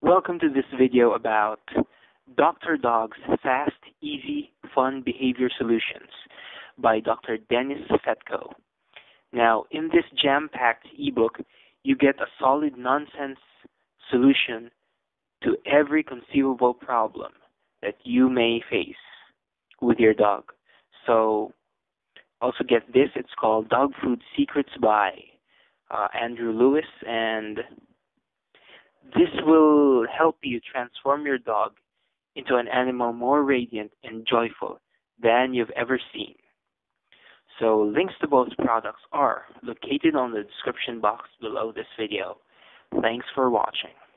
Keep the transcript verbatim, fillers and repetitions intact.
Welcome to this video about Doctor Dog's Fast, Easy, Fun Behavior Solutions by Doctor Dennis Fetko. Now, in this jam-packed ebook, you get a solid nonsense solution to every conceivable problem that you may face with your dog. So, also get this, it's called Dog Food Secrets by uh, Andrew Lewis, and this will help you transform your dog into an animal more radiant and joyful than you've ever seen. So links to both products are located on the description box below this video. Thanks for watching.